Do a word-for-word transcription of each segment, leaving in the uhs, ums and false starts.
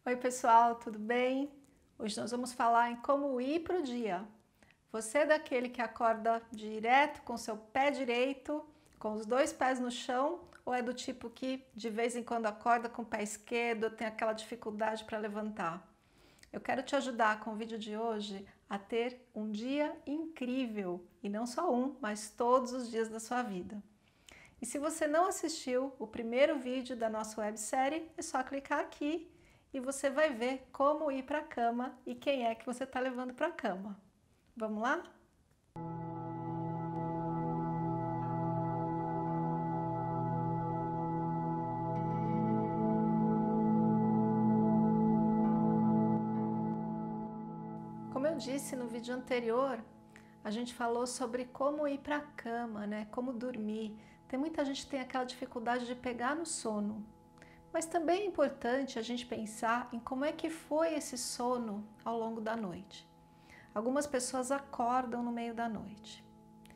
Oi pessoal, tudo bem? Hoje nós vamos falar em como ir para o dia. Você é daquele que acorda direto com seu pé direito, com os dois pés no chão, ou é do tipo que de vez em quando acorda com o pé esquerdo, tem aquela dificuldade para levantar? Eu quero te ajudar com o vídeo de hoje a ter um dia incrível, e não só um, mas todos os dias da sua vida. E se você não assistiu o primeiro vídeo da nossa websérie, é só clicar aqui e você vai ver como ir para a cama e quem é que você está levando para a cama. Vamos lá? Como eu disse no vídeo anterior, a gente falou sobre como ir para a cama, né? Como dormir. Tem muita gente que tem aquela dificuldade de pegar no sono. Mas também é importante a gente pensar em como é que foi esse sono ao longo da noite. Algumas pessoas acordam no meio da noite.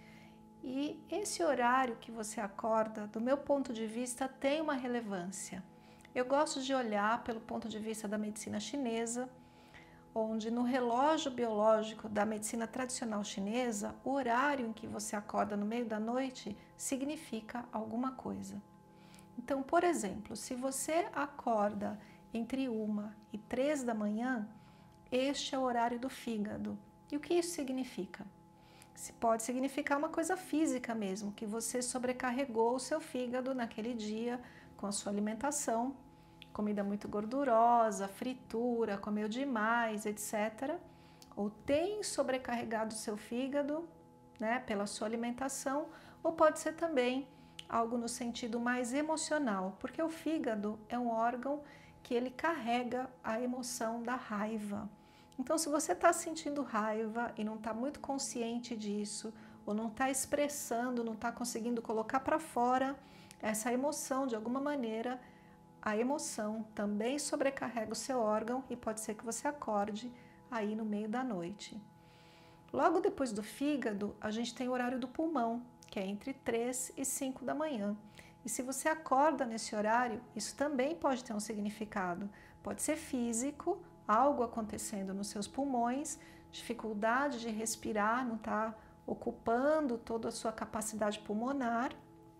E esse horário que você acorda, do meu ponto de vista, tem uma relevância. Eu gosto de olhar pelo ponto de vista da medicina chinesa, onde no relógio biológico da medicina tradicional chinesa, o horário em que você acorda no meio da noite significa alguma coisa. Então, por exemplo, se você acorda entre uma e três da manhã, este é o horário do fígado. E o que isso significa? Se pode significar uma coisa física mesmo, que você sobrecarregou o seu fígado naquele dia com a sua alimentação, comida muito gordurosa, fritura, comeu demais, etcétera. Ou tem sobrecarregado o seu fígado, né, pela sua alimentação, ou pode ser também algo no sentido mais emocional, porque o fígado é um órgão que ele carrega a emoção da raiva. Então, se você está sentindo raiva e não está muito consciente disso, ou não está expressando, não está conseguindo colocar para fora essa emoção de alguma maneira, a emoção também sobrecarrega o seu órgão e pode ser que você acorde aí no meio da noite. Logo depois do fígado, a gente tem o horário do pulmão, que é entre três e cinco da manhã. E se você acorda nesse horário, isso também pode ter um significado. Pode ser físico, algo acontecendo nos seus pulmões, dificuldade de respirar, não está ocupando toda a sua capacidade pulmonar,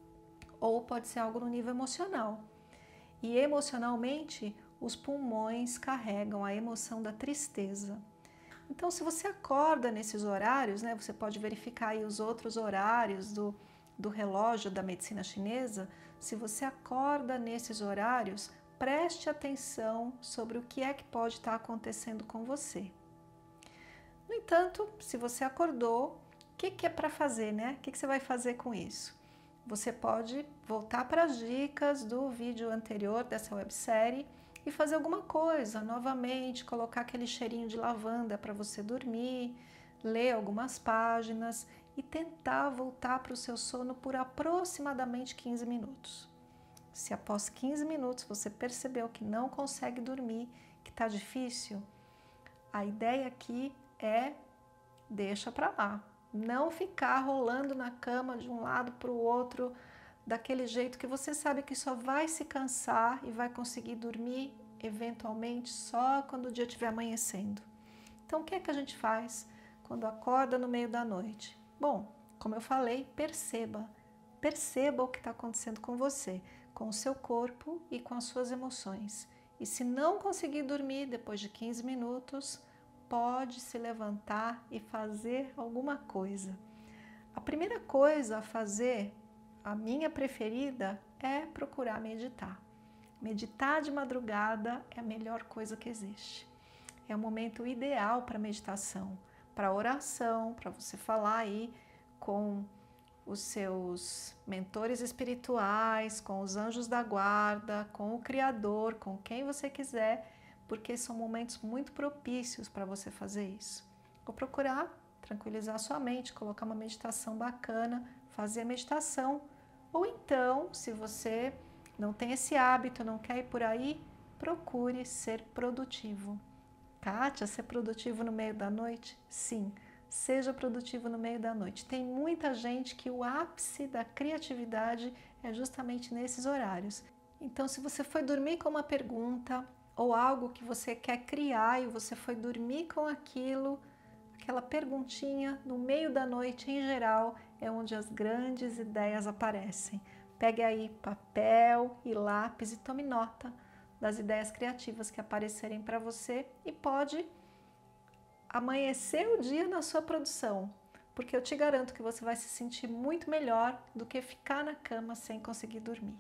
ou pode ser algo no nível emocional. E emocionalmente, os pulmões carregam a emoção da tristeza. Então, se você acorda nesses horários, né, você pode verificar aí os outros horários do, do relógio da medicina chinesa. Se você acorda nesses horários, preste atenção sobre o que é que pode estar acontecendo com você. No entanto, se você acordou, o que, que é para fazer, né? O que, que você vai fazer com isso? Você pode voltar para as dicas do vídeo anterior dessa websérie e fazer alguma coisa novamente, colocar aquele cheirinho de lavanda para você dormir, ler algumas páginas e tentar voltar para o seu sono por aproximadamente quinze minutos. Se após quinze minutos você percebeu que não consegue dormir, que está difícil, a ideia aqui é deixa para lá. Não ficar rolando na cama de um lado para o outro daquele jeito que você sabe que só vai se cansar e vai conseguir dormir eventualmente só quando o dia estiver amanhecendo. Então, o que é que a gente faz quando acorda no meio da noite? Bom, como eu falei, perceba. Perceba o que está acontecendo com você, com o seu corpo e com as suas emoções. E se não conseguir dormir depois de quinze minutos, pode se levantar e fazer alguma coisa. A primeira coisa a fazer, a minha preferida, é procurar meditar. Meditar de madrugada é a melhor coisa que existe. É o momento ideal para meditação, para oração, para você falar aí com os seus mentores espirituais, com os anjos da guarda, com o Criador, com quem você quiser, porque são momentos muito propícios para você fazer isso. Vou procurar tranquilizar sua mente, colocar uma meditação bacana, fazer a meditação. Ou então, se você não tem esse hábito, não quer ir por aí, procure ser produtivo. Kátia, ser produtivo no meio da noite? Sim, seja produtivo no meio da noite. Tem muita gente que o ápice da criatividade é justamente nesses horários. Então, se você foi dormir com uma pergunta, ou algo que você quer criar e você foi dormir com aquilo, aquela perguntinha no meio da noite, em geral, é onde as grandes ideias aparecem. Pegue aí papel e lápis e tome nota das ideias criativas que aparecerem para você e pode amanhecer o dia na sua produção, porque eu te garanto que você vai se sentir muito melhor do que ficar na cama sem conseguir dormir.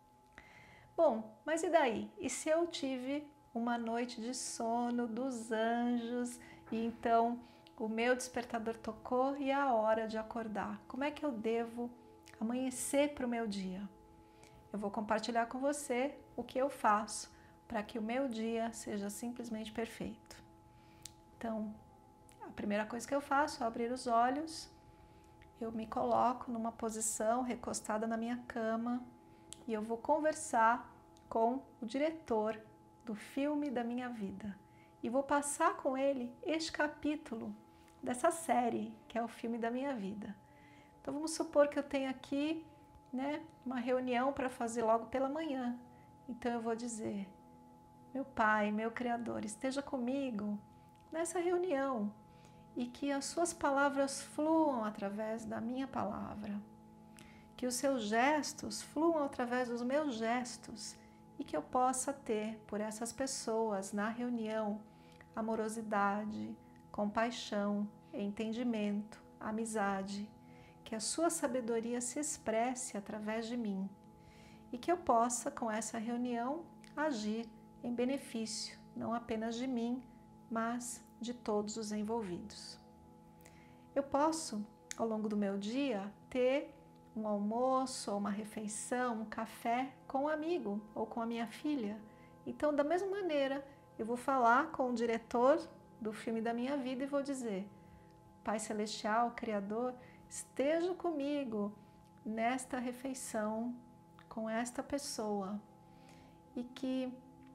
Bom, mas e daí? E se eu tive uma noite de sono dos anjos e então o meu despertador tocou e é a hora de acordar? Como é que eu devo amanhecer para o meu dia? Eu vou compartilhar com você o que eu faço para que o meu dia seja simplesmente perfeito. Então, a primeira coisa que eu faço é abrir os olhos, eu me coloco numa posição recostada na minha cama e eu vou conversar com o diretor do filme da minha vida e vou passar com ele este capítulo dessa série, que é o filme da minha vida. Então vamos supor que eu tenho aqui, né, uma reunião para fazer logo pela manhã. Então eu vou dizer: meu Pai, meu Criador, esteja comigo nessa reunião e que as suas palavras fluam através da minha palavra, que os seus gestos fluam através dos meus gestos e que eu possa ter por essas pessoas na reunião amorosidade, compaixão, entendimento, amizade, que a sua sabedoria se expresse através de mim e que eu possa, com essa reunião, agir em benefício, não apenas de mim, mas de todos os envolvidos. Eu posso, ao longo do meu dia, ter um almoço, ou uma refeição, um café com um amigo ou com a minha filha. Então, da mesma maneira, eu vou falar com o diretor do filme da minha vida e vou dizer: Pai Celestial, Criador, esteja comigo nesta refeição com esta pessoa e que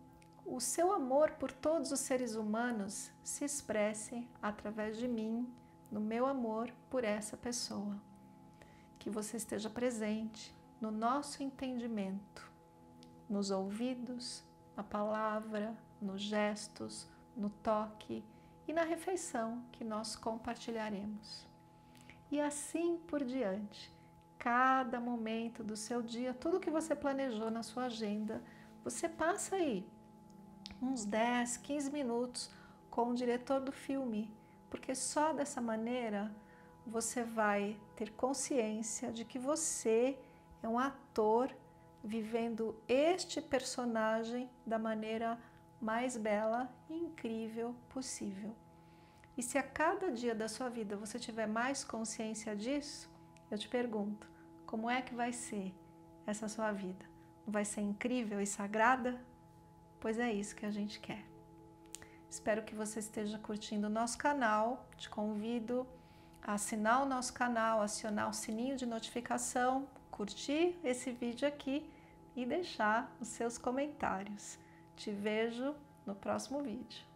o seu amor por todos os seres humanos se expresse através de mim, no meu amor por essa pessoa. Que você esteja presente no nosso entendimento, nos ouvidos, na palavra, nos gestos, no toque e na refeição que nós compartilharemos. E assim por diante, cada momento do seu dia, tudo que você planejou na sua agenda, você passa aí uns dez, quinze minutos com o diretor do filme, porque só dessa maneira você vai ter consciência de que você é um ator vivendo este personagem da maneira mais bela e incrível possível. E se a cada dia da sua vida você tiver mais consciência disso, eu te pergunto, como é que vai ser essa sua vida? Vai ser incrível e sagrada? Pois é isso que a gente quer. Espero que você esteja curtindo o nosso canal. Te convido a assinar o nosso canal, acionar o sininho de notificação, curtir esse vídeo aqui e deixar os seus comentários. Te vejo no próximo vídeo.